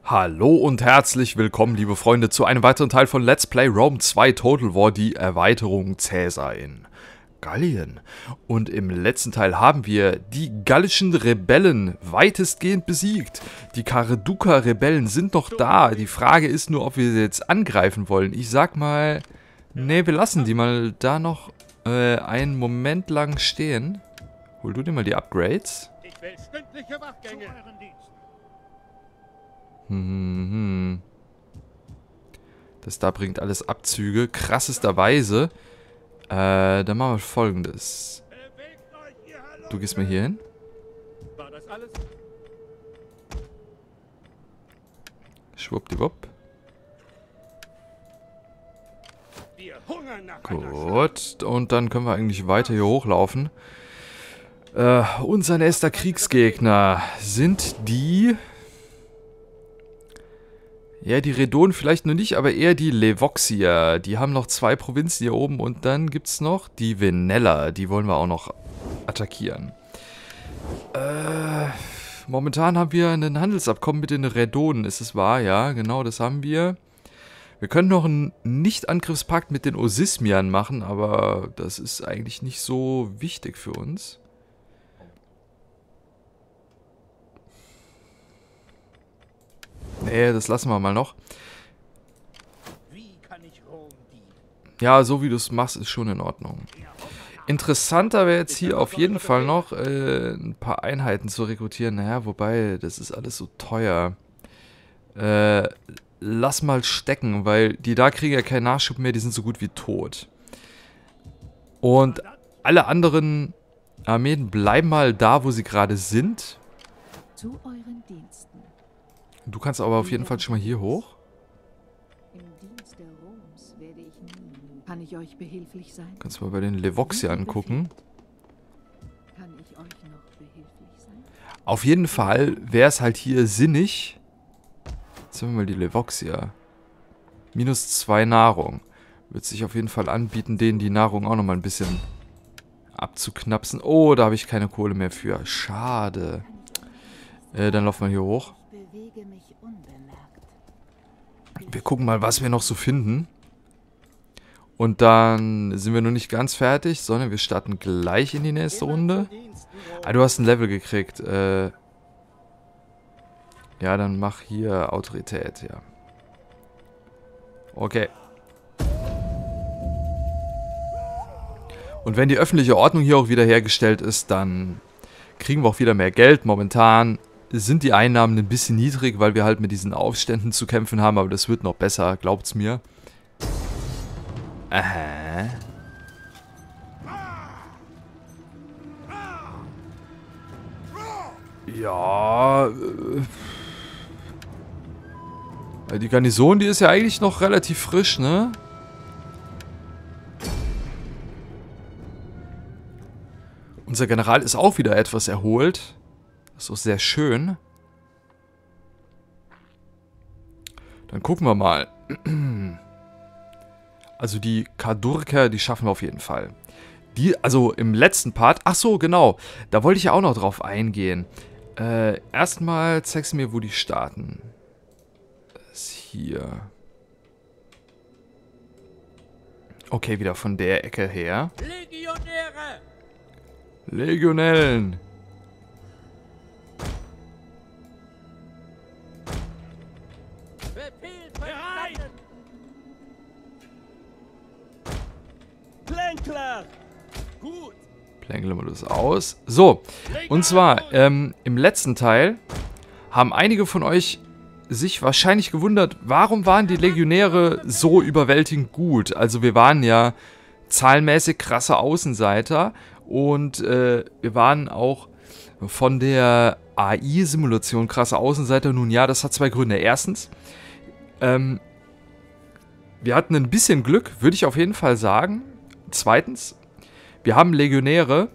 Hallo und herzlich willkommen, liebe Freunde, zu einem weiteren Teil von Let's Play Rome 2 Total War, die Erweiterung Caesar in Gallien. Und im letzten Teil haben wir die gallischen Rebellen weitestgehend besiegt. Die Careduca-Rebellen sind noch da. Die Frage ist nur, ob wir sie jetzt angreifen wollen. Ich sag mal, nee, wir lassen die mal da noch einen Moment lang stehen. Hol du dir mal die Upgrades. Ich will stündliche Wachgänge. Das da bringt alles Abzüge. Krassesterweise. Dann machen wir Folgendes. Du gehst mal hier hin. War das alles? Schwuppdiwupp. Wir hungern nach Gut. Und dann können wir eigentlich weiter hier hochlaufen. Unser nächster Kriegsgegner sind die... Ja, die Redonen vielleicht noch nicht, aber eher die Levoxier. Die haben noch 2 Provinzen hier oben. Und dann gibt es noch die Veneller. Die wollen wir auch noch attackieren. Momentan haben wir ein Handelsabkommen mit den Redonen. Ist es wahr? Ja, genau, das haben wir. Wir können noch einen Nicht-Angriffspakt mit den Osismiern machen, aber das ist eigentlich nicht so wichtig für uns. Nee, das lassen wir mal noch. Wie kann ich Rom dienen? Ja, so wie du es machst, ist schon in Ordnung. Interessanter wäre jetzt hier auf jeden Fall noch ein paar Einheiten zu rekrutieren. Naja, wobei, das ist alles so teuer. Lass mal stecken, weil die da kriegen ja keinen Nachschub mehr, die sind so gut wie tot. Und alle anderen Armeen bleiben mal da, wo sie gerade sind. Zu euren Diensten. Du kannst aber auf jeden Fall schon mal hier hoch. Im Dienste Roms werde ich nie. Kann ich euch behilflich sein? Kannst mal bei den Levoxier angucken. Kann ich euch noch behilflich sein? Auf jeden Fall wäre es halt hier sinnig. Jetzt haben wir mal die Levoxier. -2 Nahrung. Wird sich auf jeden Fall anbieten, denen die Nahrung auch nochmal ein bisschen abzuknapsen. Oh, da habe ich keine Kohle mehr für. Schade. Dann laufen wir hier hoch. Bewege mich unbemerkt. Wir gucken mal, was wir noch so finden. Und dann sind wir noch nicht ganz fertig, sondern wir starten gleich in die nächste Runde. Ah, du hast ein Level gekriegt. Ja, dann mach hier Autorität, ja. Okay. Und wenn die öffentliche Ordnung hier auch wieder hergestellt ist, dann kriegen wir auch wieder mehr Geld. Momentan sind die Einnahmen ein bisschen niedrig, weil wir halt mit diesen Aufständen zu kämpfen haben, aber das wird noch besser, glaubt's mir. Aha. Ja, die Garnison, die ist ja eigentlich noch relativ frisch, ne? Unser General ist auch wieder etwas erholt. Das ist auch sehr schön. Dann gucken wir mal. Also die Kadurker, die schaffen wir auf jeden Fall. Also im letzten Part, ach so, genau, da wollte ich ja auch noch drauf eingehen. Erstmal zeigst du mir, wo die starten. Das ist hier. Okay, wieder von der Ecke her. Legionäre! Legionellen. Befehl verstanden! Plänkler! Gut! Plänkeln wir das aus. So, und zwar im letzten Teil haben einige von euch sich wahrscheinlich gewundert, warum waren die Legionäre so überwältigend gut? Also wir waren ja zahlenmäßig krasse Außenseiter und wir waren auch von der AI-Simulation krasse Außenseiter. Nun ja, das hat 2 Gründe. Erstens, wir hatten ein bisschen Glück, würde ich auf jeden Fall sagen. Zweitens, wir haben Legionäre.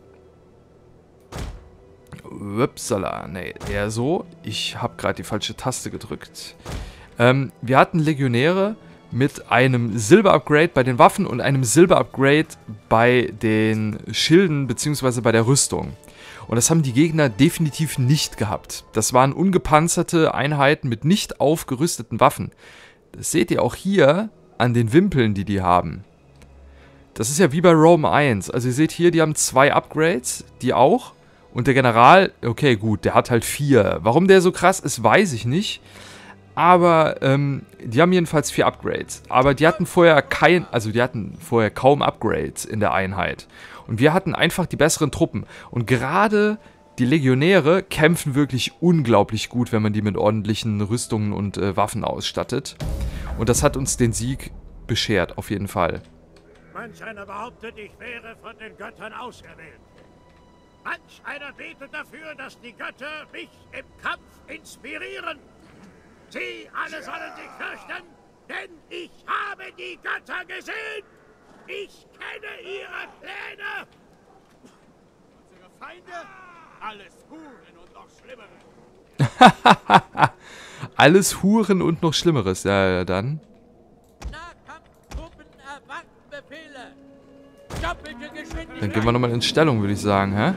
Upsala, nee, eher so. Ich habe gerade die falsche Taste gedrückt. Wir hatten Legionäre mit einem Silber-Upgrade bei den Waffen und einem Silber-Upgrade bei den Schilden bzw. bei der Rüstung. Und das haben die Gegner definitiv nicht gehabt. Das waren ungepanzerte Einheiten mit nicht aufgerüsteten Waffen. Das seht ihr auch hier an den Wimpeln, die die haben. Das ist ja wie bei Rome 1. Also ihr seht hier, die haben 2 Upgrades, die auch. Und der General, okay gut, der hat halt 4. Warum der so krass ist, weiß ich nicht. Aber die haben jedenfalls 4 Upgrades. Aber die hatten vorher kaum Upgrades in der Einheit. Und wir hatten einfach die besseren Truppen. Und gerade die Legionäre kämpfen wirklich unglaublich gut, wenn man die mit ordentlichen Rüstungen und Waffen ausstattet. Und das hat uns den Sieg beschert, auf jeden Fall. Manch einer behauptet, ich wäre von den Göttern auserwählt. Manch einer betet dafür, dass die Götter mich im Kampf inspirieren. Sie alle sollen sich fürchten, denn ich habe die Götter gesehen. Ich kenne ihre Pläne. Unsere Feinde, alles Huren und noch Schlimmeres. Alles Huren und noch Schlimmeres, ja, dann. Nahkampftruppen erwarten Befehle. Doppelte Geschwindigkeit. Dann gehen wir nochmal in Stellung, würde ich sagen, hä?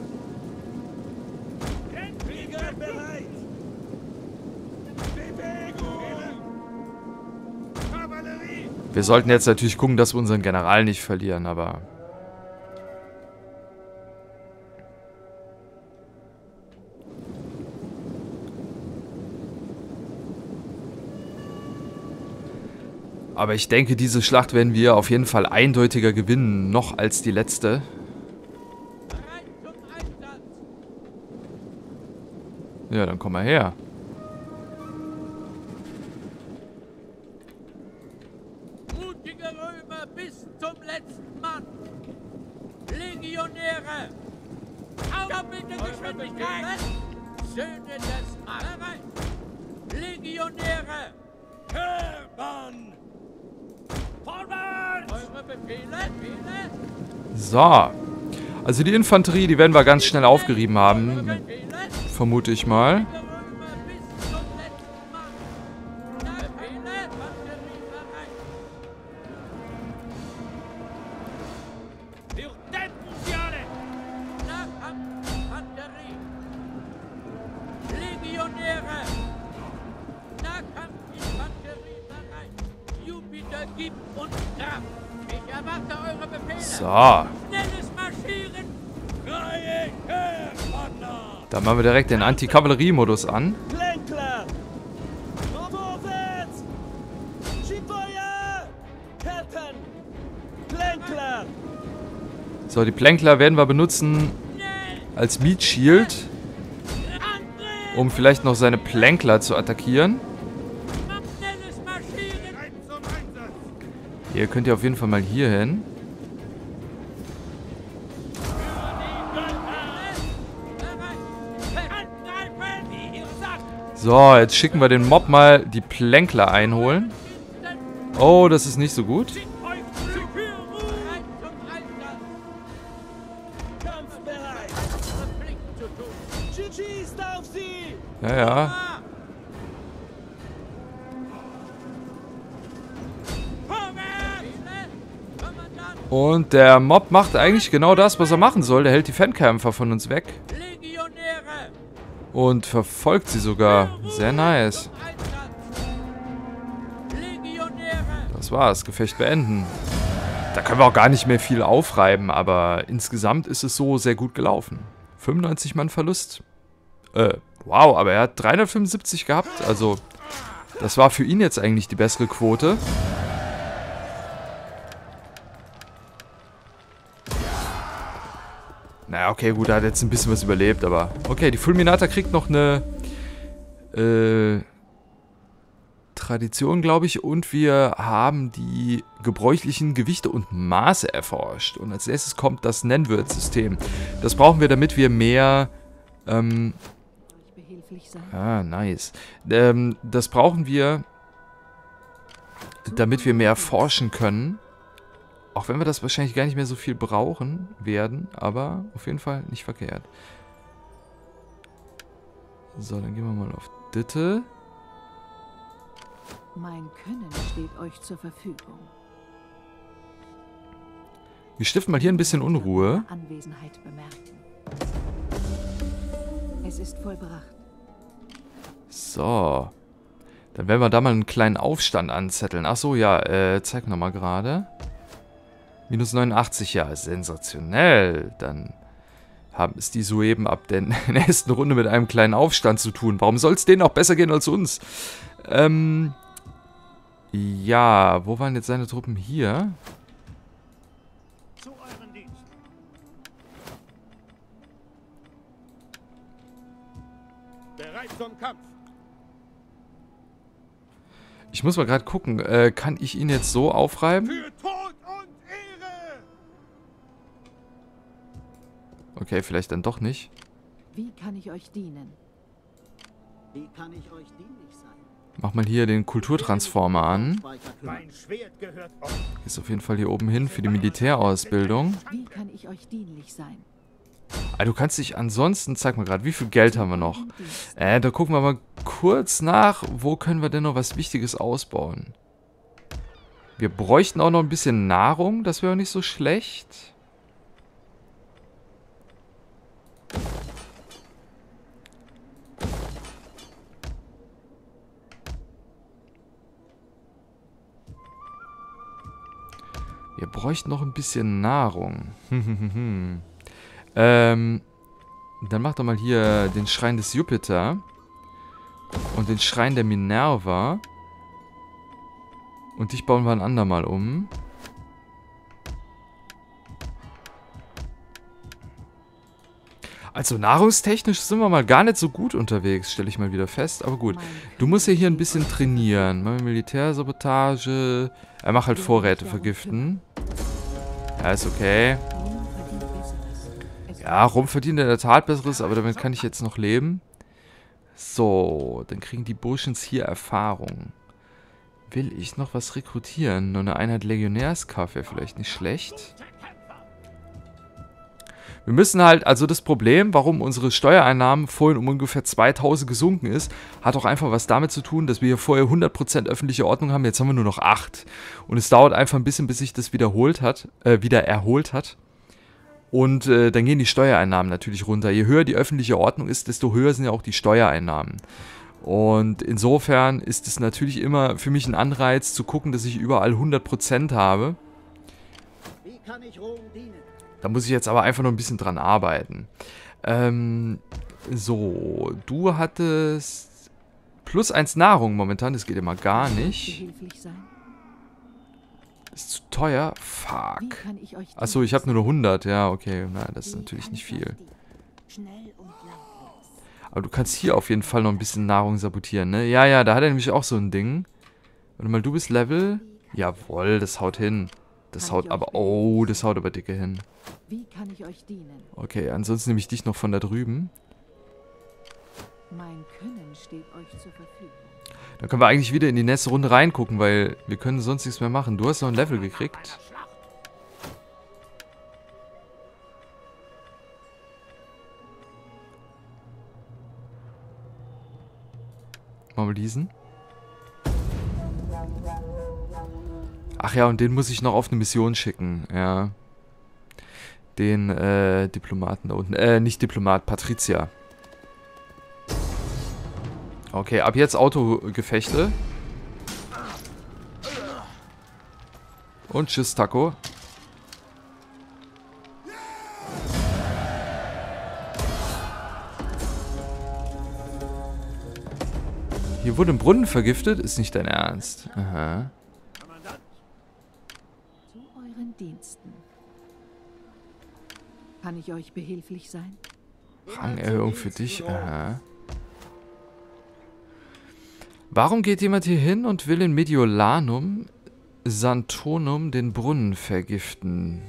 Krieger bereit. Bewegung. Kavallerie. Wir sollten jetzt natürlich gucken, dass wir unseren General nicht verlieren, aber... Aber ich denke, diese Schlacht werden wir auf jeden Fall eindeutiger gewinnen, noch als die letzte. Bereit zum Einsatz. Ja, dann komm mal her. Mutige Römer bis zum letzten Mann. Legionäre. Doppelte Geschwindigkeit. Söhne des Mars. Legionäre. Hermann. Vorwärts. Eure Befehle. So. Also die Infanterie, die werden wir ganz schnell aufgerieben haben. Befehle. Vermute ich mal. Römer bis zum letzten Mann. Befehle. Batterie bereit. Wir dämpfen sie alle. Nahkampfinfanterie. Legionäre. Nahkampfinfanterie bereit. Jupiter gibt uns Kraft. Ich erwarte eure Befehle. So. Schnelles Marschieren. Freie Heerpanzer. Dann machen wir direkt den Anti-Kavallerie-Modus an. Plänkler! Vorwärts! Schießfeuer! Captain! Plänkler! So, die Plänkler werden wir benutzen Schnell. als Meat Shield, Angriff. um vielleicht noch seine Plänkler zu attackieren. Schnelles Marschieren. Bereit zum Einsatz. Hier könnt ihr auf jeden Fall mal hier hin. Bereit. Angreifen. Wie ihr sagt. So, jetzt schicken wir den Mob mal die Plänkler einholen. Oh, das ist nicht so gut. Euch zur Führung. Bereit zum Einsatz. Kampfbereit! Unsere Pflicht zu tun. Schießt auf sie! Ja, ja. Und der Mob macht eigentlich genau das, was er machen soll. Der hält die Fernkämpfer von uns weg. Legionäre. Und verfolgt sie sogar. Sehr nice. Legionäre. Das war's. Gefecht beenden. Da können wir auch gar nicht mehr viel aufreiben, aber insgesamt ist es so sehr gut gelaufen. 95 Mann Verlust. Wow, aber er hat 375 gehabt. Also, das war für ihn jetzt eigentlich die bessere Quote. Naja, okay, gut, er hat jetzt ein bisschen was überlebt, aber... Okay, die Fulminata kriegt noch eine... Tradition, glaube ich. Und wir haben die gebräuchlichen Gewichte und Maße erforscht. Und als nächstes kommt das Nennwürz-System. Das brauchen wir, damit wir mehr... Euch behilflich sein. Ah, nice. Das brauchen wir, damit wir mehr forschen können. Auch wenn wir das wahrscheinlich gar nicht mehr so viel brauchen werden, aber auf jeden Fall nicht verkehrt. So, dann gehen wir mal auf Ditte. Mein Können steht euch zur Verfügung. Wir stiften mal hier ein bisschen Unruhe. Anwesenheit bemerken. Es ist vollbracht. So. Dann werden wir da mal einen kleinen Aufstand anzetteln. Achso, ja, zeig nochmal gerade. Minus 89, ja, sensationell. Dann haben es die soeben ab der nächsten Runde mit einem kleinen Aufstand zu tun. Warum soll es denen auch besser gehen als uns? Ja, wo waren jetzt seine Truppen? Hier. Zu euren Diensten. Bereit zum Kampf. Ich muss mal gerade gucken, kann ich ihn jetzt so aufreiben? Für Tod und Ehre! Okay, vielleicht dann doch nicht. Wie kann ich euch dienen? Wie kann ich euch dienlich sein? Mach mal hier den Kulturtransformer an. Mein Schwert gehört euch. Ist auf jeden Fall hier oben hin für die Militärausbildung. Wie kann ich euch dienlich sein? Ah, du kannst dich ansonsten, zeig mal gerade, wie viel Geld haben wir noch? Da gucken wir mal kurz nach, wo können wir denn noch was Wichtiges ausbauen? Wir bräuchten auch noch ein bisschen Nahrung, das wäre auch nicht so schlecht. Wir bräuchten noch ein bisschen Nahrung. Dann mach doch mal hier den Schrein des Jupiter. Und den Schrein der Minerva. Und dich bauen wir ein andermal um. Also nahrungstechnisch sind wir mal gar nicht so gut unterwegs, stelle ich mal wieder fest. Aber gut, du musst ja hier ein bisschen trainieren. Mal Militärsabotage. Mach halt Vorräte vergiften. Ja, ist okay. Ja, Rum verdient in der Tat Besseres, aber damit kann ich jetzt noch leben. So, dann kriegen die Burschens hier Erfahrung. Will ich noch was rekrutieren? Nur eine Einheit Legionärskaff wäre vielleicht nicht schlecht. Wir müssen halt, also das Problem, warum unsere Steuereinnahmen vorhin um ungefähr 2000 gesunken ist, hat auch einfach was damit zu tun, dass wir hier vorher 100% öffentliche Ordnung haben, jetzt haben wir nur noch 8. Und es dauert einfach ein bisschen, bis sich das wieder erholt hat. Und dann gehen die Steuereinnahmen natürlich runter. Je höher die öffentliche Ordnung ist, desto höher sind ja auch die Steuereinnahmen. Und insofern ist es natürlich immer für mich ein Anreiz zu gucken, dass ich überall 100% habe. Wie kann ich Rom dienen? Da muss ich jetzt aber einfach noch ein bisschen dran arbeiten. So, du hattest +1 Nahrung momentan, das geht immer gar nicht. Behilflich sein? Ist zu teuer? Wie Fuck. kann ich euch Achso, ich habe nur noch 100, ja, okay. Na, das ist natürlich nicht viel. Schnell und lautlos. Aber du kannst hier auf jeden Fall noch ein bisschen Nahrung sabotieren, ne? Ja, ja, da hat er nämlich auch so ein Ding. Warte mal, du bist Level? Jawohl, das haut hin. Das haut aber... Oh, das haut aber dicke hin. Wie kann ich euch dienen? Okay, ansonsten nehme ich dich noch von da drüben. Mein Können steht euch zur Verfügung. Dann können wir eigentlich wieder in die nächste Runde reingucken, weil wir können sonst nichts mehr machen. Du hast noch ein Level gekriegt. Machen wir diesen. Ach ja, und den muss ich noch auf eine Mission schicken, ja. Den, Diplomaten da unten. Nicht Diplomat, Patricia. Okay, ab jetzt Autogefechte. Und tschüss, Taco. Hier wurde ein Brunnen vergiftet? Ist nicht dein Ernst. Aha. Zu euren Diensten. Kann ich euch behilflich sein? Rangerhöhung für dich. Aha. Warum geht jemand hier hin und will in Mediolanum Santonum den Brunnen vergiften?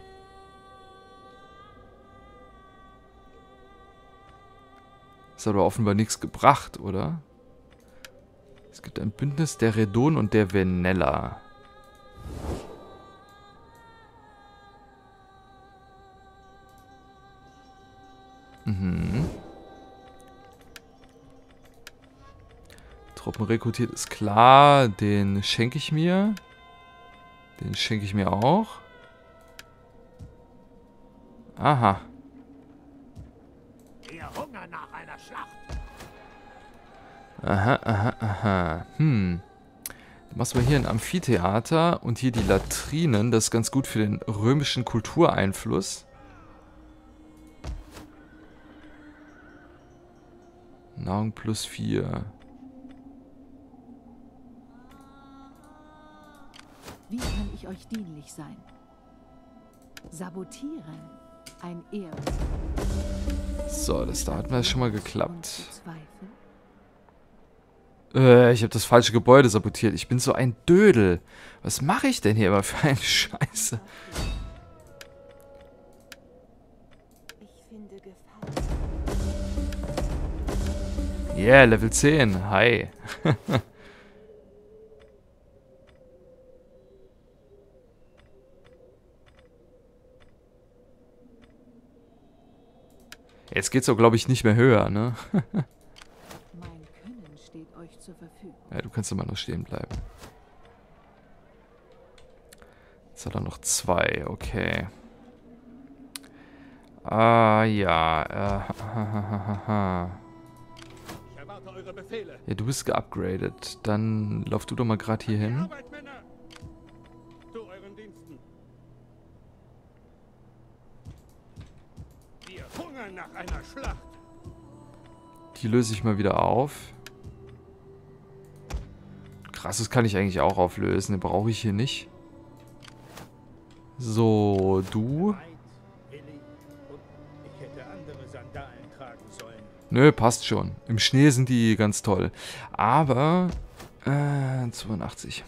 Das hat aber offenbar nichts gebracht, oder? Es gibt ein Bündnis der Redon und der Venella. Mhm. Truppen rekrutiert ist klar. Den schenke ich mir. Den schenke ich mir auch. Aha. Wir hungern nach einer Aha, aha, aha. Du machst mal hier ein Amphitheater und hier die Latrinen. Das ist ganz gut für den römischen Kultureinfluss. Nahrung +4. Wie kann ich euch dienlich sein? Sabotieren. Ein Ehr. So, da hat mir schon mal geklappt. Zweifel? Ich habe das falsche Gebäude sabotiert. Ich bin so ein Dödel. Was mache ich denn hier immer für eine Scheiße? Ich finde Gefallen. Yeah, Level 10. Hi. Jetzt geht's auch, glaube ich, nicht mehr höher, ne? Mein Können steht euch zur Verfügung. Ja, du kannst immer noch stehen bleiben. Jetzt hat er noch 2, okay. Ah, ja. Ich erwarte eure Befehle. Ja, du bist geupgradet. Dann lauf du doch mal gerade hier hin. Arbeit, Männer! Zu euren Diensten. Wir hungern nach einer Schlacht. Die löse ich mal wieder auf. Krass, das kann ich eigentlich auch auflösen. Den brauche ich hier nicht. So, du. Willi, und ich hätte andere Sandalen tragen sollen. Nö, passt schon. Im Schnee sind die ganz toll. Aber... 82.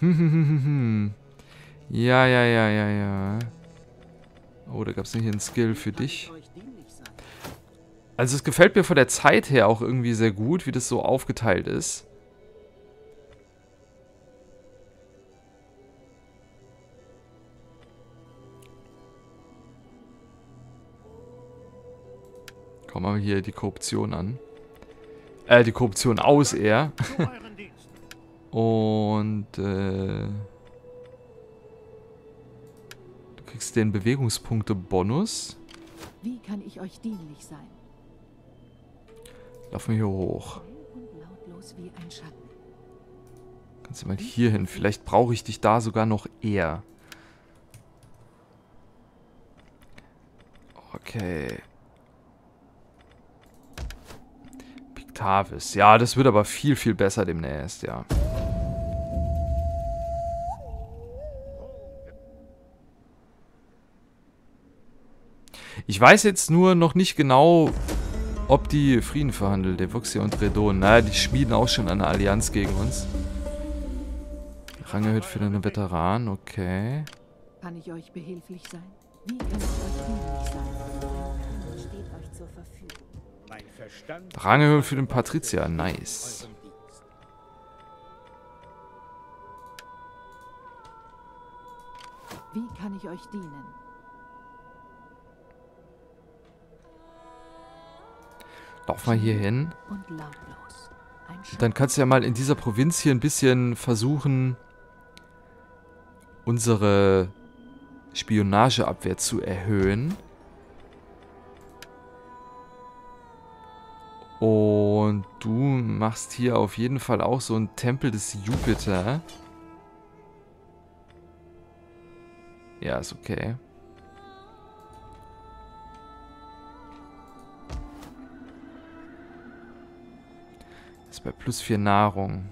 Ja. Oh, da gab es nicht einen Skill für dich. Euch dienlich sein. Also es gefällt mir von der Zeit her auch irgendwie sehr gut, wie das so aufgeteilt ist. Komm mal hier die Korruption an. Die Korruption aus eher. Zu euren Diensten. Und du kriegst den Bewegungspunkte-Bonus. Wie kann ich euch dienlich sein? Laufen wir hier hoch. Still und lautlos wie ein Schatten. Kannst du mal hier hin. Vielleicht brauche ich dich da sogar noch eher. Okay. Pictavis. Ja, das wird aber viel, viel besser demnächst, ja. Ich weiß jetzt nur noch nicht genau, ob die Frieden verhandeln, Devoxia und Redon. Naja, die schmieden auch schon eine Allianz gegen uns. Rang erhöht für einen Veteran, okay. Kann ich euch behilflich sein? Wie kann ich euch dienlich sein? Steht euch zur Verfügung. Mein Verstand... Rang erhöht für den Patrizier, nice. Eurem Dienst. Wie kann ich euch dienen? Lauf mal hier hin. Und lautlos. Ein Schatten. Dann kannst du ja mal in dieser Provinz hier ein bisschen versuchen, unsere Spionageabwehr zu erhöhen. Und du machst hier auf jeden Fall auch so einen Tempel des Jupiter. Ja, ist okay. Das ist bei +4 Nahrung.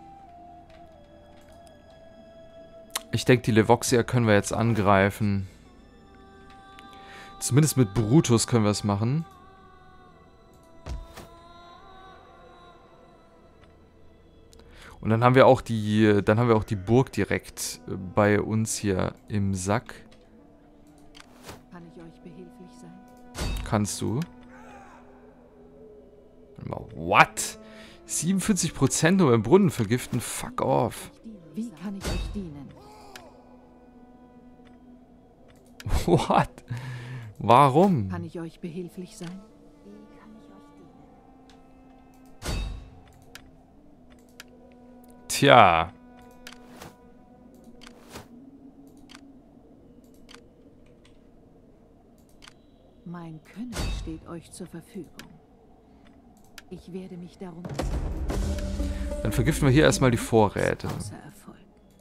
Ich denke, die Levoxia können wir jetzt angreifen. Zumindest mit Brutus können wir es machen. Und dann haben wir auch die Burg direkt bei uns hier im Sack. Kann ich euch behilflich sein? Kannst du? Warte mal, what? 47% nur beim Brunnen vergiften? Fuck off. Wie kann ich euch dienen? What? Warum? Kann ich euch behilflich sein? Wie kann ich euch dienen? Tja. Mein Können steht euch zur Verfügung. Ich werde mich darum... Dann vergiften wir hier erstmal die Vorräte. Großer Erfolg.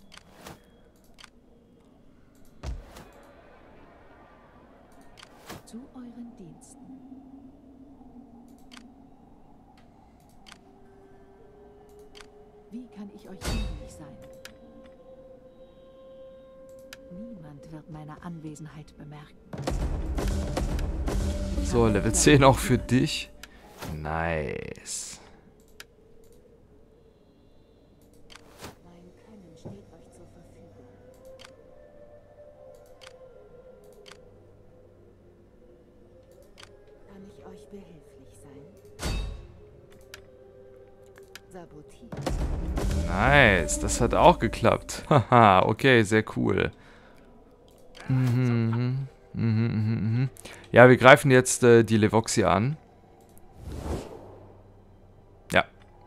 Zu euren Diensten. Wie kann ich euch dienlich sein? Niemand wird meine Anwesenheit bemerken. So, Level 10 auch für dich. Nice. Mein Können steht euch zur Verfügung. Kann ich euch behilflich sein? Sabotiert. Nice, das hat auch geklappt. Haha, okay, sehr cool. Ja, wir greifen jetzt die Levoxia an. Ja.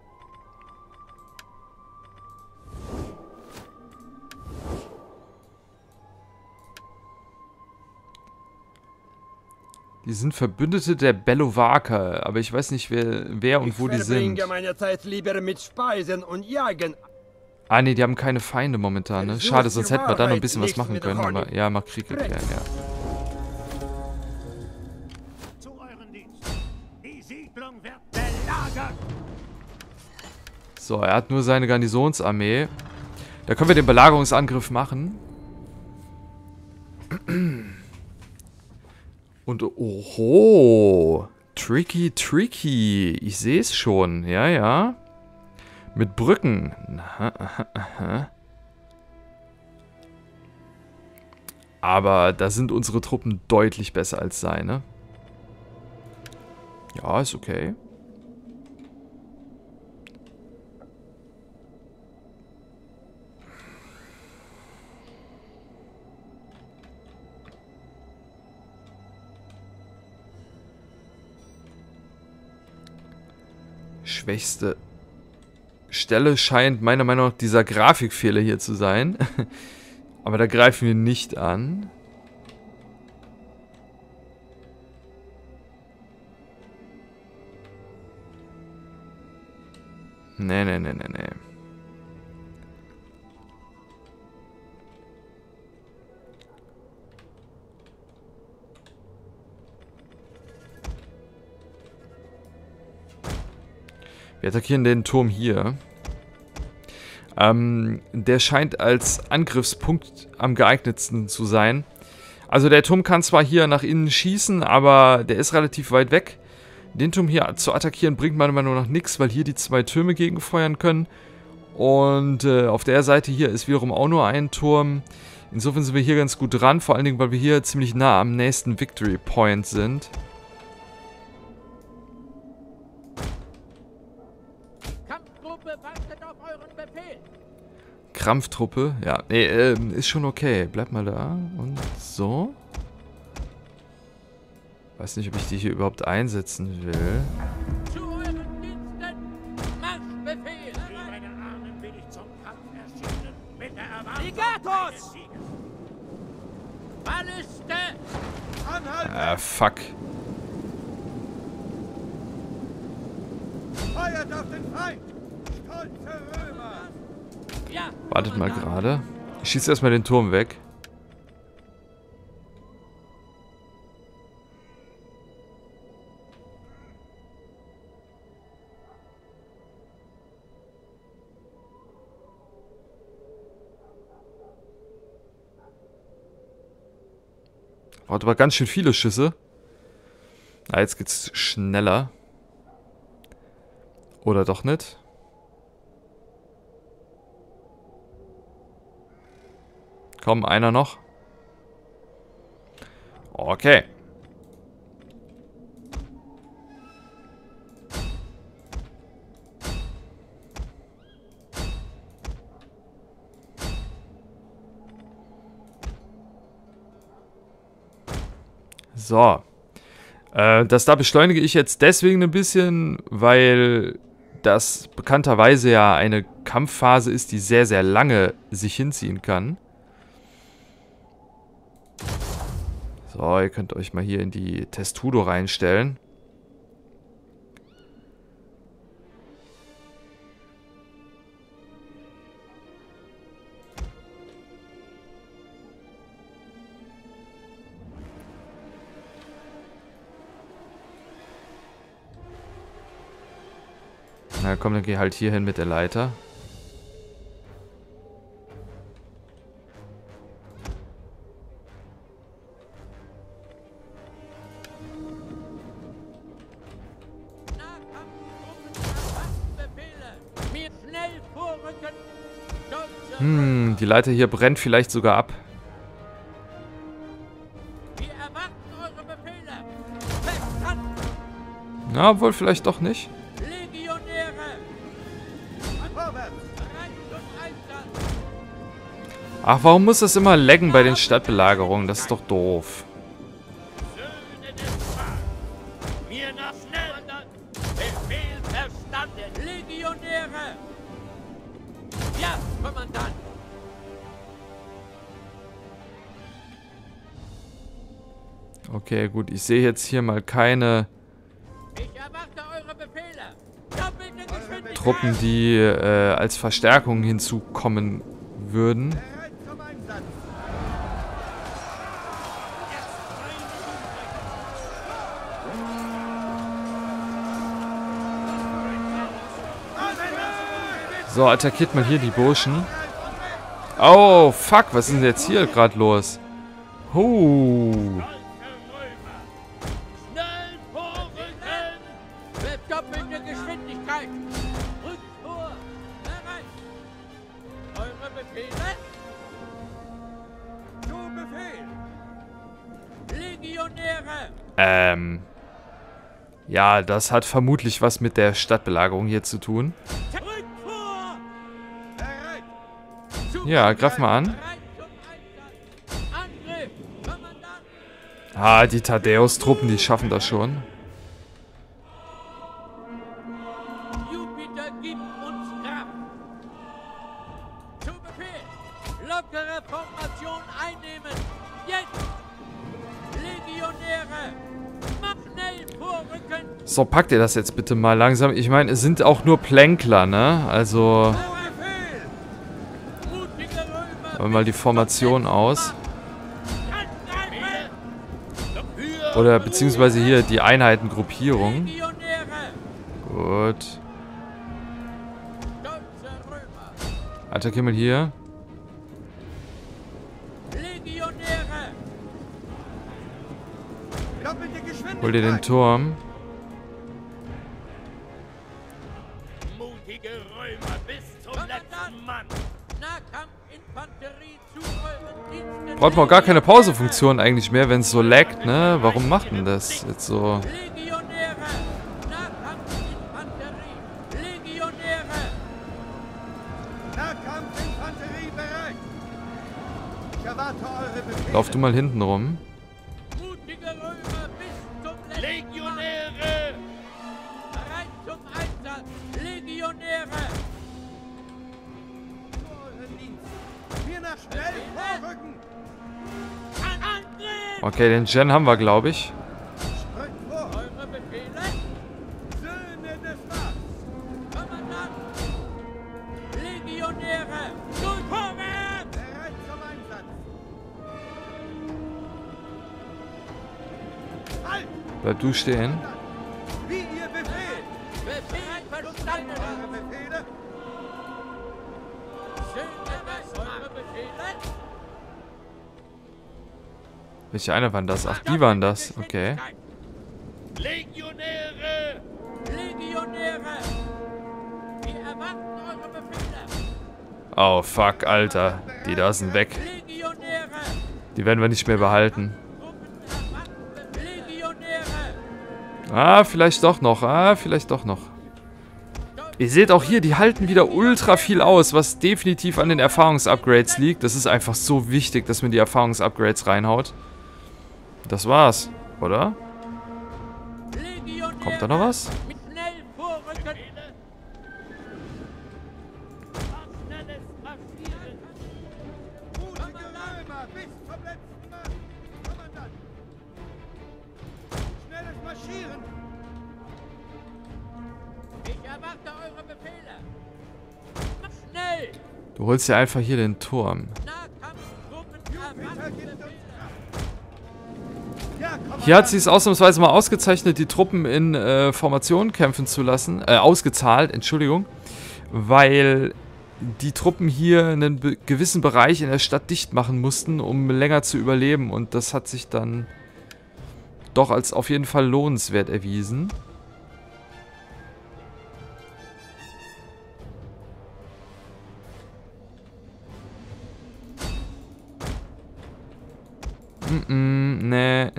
Die sind Verbündete der Bellovaker, aber ich weiß nicht, wer und wo die sind. Ich verbringe meine Zeit lieber mit Speisen und Jagen. Ah, nee, die haben keine Feinde momentan, ne? Schade, sonst hätten wir da noch ein bisschen was machen können. Aber ja, mal Krieg erklären, ja. Zu euren Diensten. Die Siedlung wird belagert. So, er hat nur seine Garnisonsarmee. Da können wir den Belagerungsangriff machen. Und, oho. Tricky, tricky. Ich sehe es schon. Ja, ja. Mit Brücken. Aha, aha, aha. Aber da sind unsere Truppen deutlich besser als seine. Ja, ist okay. Schwächste Stelle scheint meiner Meinung nach dieser Grafikfehler hier zu sein. Aber da greifen wir nicht an. Nee, nee, nee, nee, nee. Wir attackieren den Turm hier. Der scheint als Angriffspunkt am geeignetsten zu sein. Also der Turm kann zwar hier nach innen schießen, aber der ist relativ weit weg. Den Turm hier zu attackieren bringt meiner Meinung nach nichts, weil hier die zwei Türme gegenfeuern können. Und auf der Seite hier ist wiederum auch nur ein Turm. Insofern sind wir hier ganz gut dran, vor allen Dingen, weil wir hier ziemlich nah am nächsten Victory Point sind. Wartet auf euren Befehl. Krampftruppe, ja, nee, ist schon okay. Bleib mal da und so. Weiß nicht, ob ich die hier überhaupt einsetzen will. Zu euren Diensten, Marschbefehl. Wie meine Ahnen bin ich zum Kampf erschienen, mit der Erwartung Legatus! eines Sieges. Balliste. Ah, fuck. Feuert auf den Feind! Stolze Römer! Ja. Wartet mal gerade. Ich schieße erstmal den Turm weg. Braucht aber ganz schön viele Schüsse. Ah, jetzt geht's schneller. Oder doch nicht? Komm, einer noch. Okay. So. Das da beschleunige ich jetzt deswegen ein bisschen, weil das bekannterweise ja eine Kampfphase ist, die sehr, sehr lange sich hinziehen kann. So, ihr könnt euch mal hier in die Testudo reinstellen. Na komm, dann geh halt hier hin mit der Leiter. Die Leiter hier brennt vielleicht sogar ab. Na, wohl vielleicht doch nicht. Ach, warum muss das immer laggen bei den Stadtbelagerungen? Das ist doch doof. Mir nach schnell! Befehl verstanden! Legionäre! Ja, Kommandant! Okay, gut. Ich sehe jetzt hier mal keine Ich erwarte eure Befehle! Doppelte Geschwindigkeit! Truppen, die als Verstärkung hinzukommen würden. Bereit zum Einsatz. So, attackiert mal hier die Burschen. Oh, fuck. Was ist denn jetzt hier gerade los? Schnell vorrücken! Mit doppelter Geschwindigkeit! Rückt vor! Bereit! Eure Befehle? Zu Befehl. Legionäre! Ja, das hat vermutlich was mit der Stadtbelagerung hier zu tun. Rückt vor! Bereit. Ja, greif mal an. Bereit zum Einsatz! Angriff! Kommandant! Ah, die Thaddeus-Truppen, die schaffen das schon. Jupiter gibt uns Kraft! Zu Befehl! Lockere Formation einnehmen! Jetzt! Legionäre! Mach schnell vorrücken! So, packt ihr das jetzt bitte mal langsam. Ich meine, es sind auch nur Plänkler, ne? Also, Mutige Römer! wollen wir mal die Formation aus. Angreifen! Oder beziehungsweise hier die Einheitengruppierung. Legionäre! Gut. Stolze Römer! Attackieren wir hier. Legionäre! Doppelte Geschwindigkeit. Hol dir den Turm. Mutige Römer bis zum letzten Mann! Nahkampfinfanterie zu euren Diensten! Braucht man auch gar keine Pausefunktion eigentlich mehr, wenn es so laggt, ne? Warum macht denn das jetzt so? Legionäre! Nahkampfinfanterie! Legionäre! Nahkampfinfanterie bereit. Ich erwarte eure Befehle. Lauf du mal hinten rum. Mutige Römer bis zum letzten Legionäre! Bereit zum Einsatz! Legionäre! Euren Dienst. Wir nach schnell vorrücken. Angriff! Okay, den Gen haben wir, glaube ich. Rückt vor. Eure Befehle? Söhne des Mars. Kommandant! Legionäre! Nun vorwärts! Bereit zum Einsatz. Halt! Bleib du stehen. Wie ihr Befehl. Befehl verstanden! Eure Befehle. Söhne des Eure Befehle? Welche eine waren das? Ach, die waren das. Okay. Legionäre! Legionäre! Wir erwarten eure Befehle! Oh, fuck, Alter. Die da sind weg. Legionäre! Die werden wir nicht mehr behalten. Truppen erwarten Legionäre! Ah, vielleicht doch noch. Ah, vielleicht doch noch. Ihr seht auch hier, die halten wieder ultra viel aus, was definitiv an den Erfahrungsupgrades liegt. Das ist einfach so wichtig, dass man die Erfahrungsupgrades reinhaut. Das war's, oder? Legionäre! Kommt da noch was? Mit schnell vorrücken! Schnelles Marschieren! Mutige Römer bis zum letzten Mann. Kommandant. Schnelles Marschieren. Ich erwarte eure Befehle! Schnell! Du holst dir einfach hier den Turm. Nahkampftruppen erwarten Jupiter gibt uns Befehle! Kraft. Ja, Hier hat sie es ausnahmsweise mal ausgezeichnet, die Truppen in Formation kämpfen zu lassen. Ausgezahlt, Entschuldigung. Weil die Truppen hier einen gewissen Bereich in der Stadt dicht machen mussten, um länger zu überleben. Und das hat sich dann doch als auf jeden Fall lohnenswert erwiesen. Nee.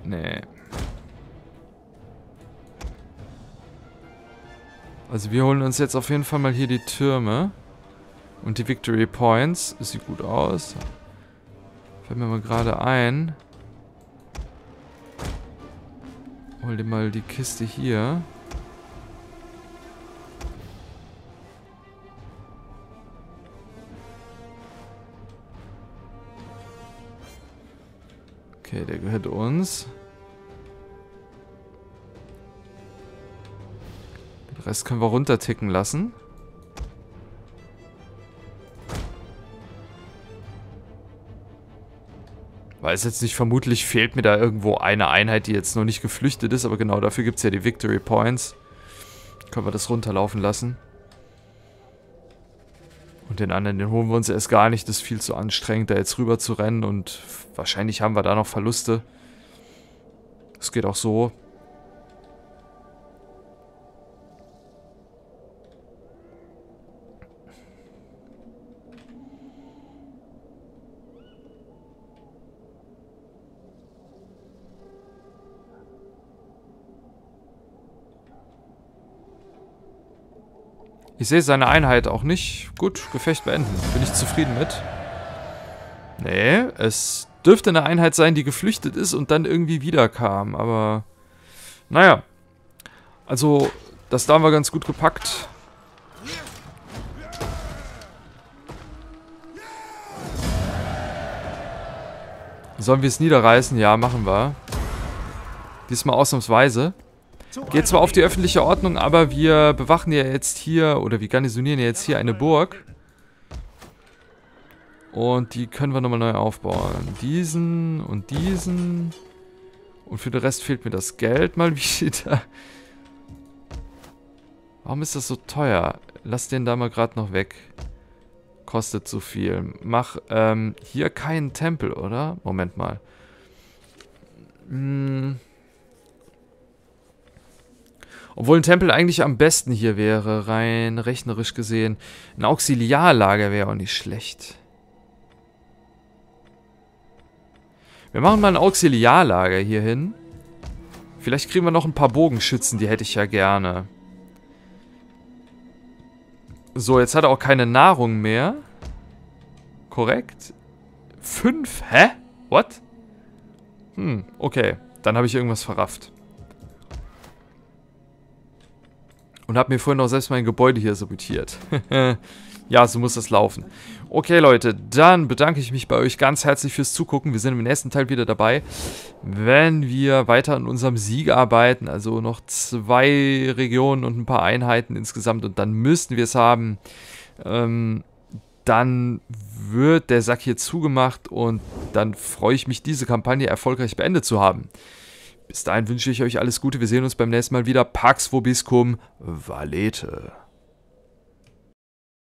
Also wir holen uns jetzt auf jeden Fall mal hier die Türme. Und die Victory Points. Das sieht gut aus. Fällt mir mal gerade ein. Hol dir mal die Kiste hier. Okay, der gehört uns. Den Rest können wir runterticken lassen. Weiß jetzt nicht, vermutlich fehlt mir da irgendwo eine Einheit, die jetzt noch nicht geflüchtet ist, aber genau dafür gibt es ja die Victory Points. Können wir das runterlaufen lassen. Und den anderen, den holen wir uns erst gar nicht. Das ist viel zu anstrengend, da jetzt rüber zu rennen. Und wahrscheinlich haben wir da noch Verluste. Das geht auch so. Ich sehe seine Einheit auch nicht. Gut, Gefecht beenden. Bin ich zufrieden mit. Nee, es dürfte eine Einheit sein, die geflüchtet ist und dann irgendwie wiederkam. Aber, naja. Also, das da haben wir ganz gut gepackt. Sollen wir es niederreißen? Ja, machen wir. Diesmal ausnahmsweise. Geht zwar auf die öffentliche Ordnung, aber wir bewachen ja jetzt hier, oder wir garnisonieren ja jetzt hier eine Burg. Und die können wir nochmal neu aufbauen. Diesen und diesen. Und für den Rest fehlt mir das Geld mal wieder. Warum ist das so teuer? Lass den da mal gerade noch weg. Kostet so viel. Mach hier keinen Tempel, oder? Moment mal. Obwohl ein Tempel eigentlich am besten hier wäre, rein rechnerisch gesehen. Ein Auxiliarlager wäre auch nicht schlecht. Wir machen mal ein Auxiliarlager hier hin. Vielleicht kriegen wir noch ein paar Bogenschützen, die hätte ich ja gerne. So, jetzt hat er auch keine Nahrung mehr. Korrekt. 5? Hä? What? Okay. Dann habe ich irgendwas verrafft. Und habe mir vorhin auch selbst mein Gebäude hier sabotiert. Ja, so muss das laufen. Okay, Leute, dann bedanke ich mich bei euch ganz herzlich fürs Zugucken. Wir sind im nächsten Teil wieder dabei, wenn wir weiter an unserem Sieg arbeiten. Also noch 2 Regionen und ein paar Einheiten insgesamt. Und dann müssten wir es haben. Dann wird der Sack hier zugemacht. Und dann freue ich mich, diese Kampagne erfolgreich beendet zu haben. Bis dahin wünsche ich euch alles Gute. Wir sehen uns beim nächsten Mal wieder. Pax Vobiscum Valete.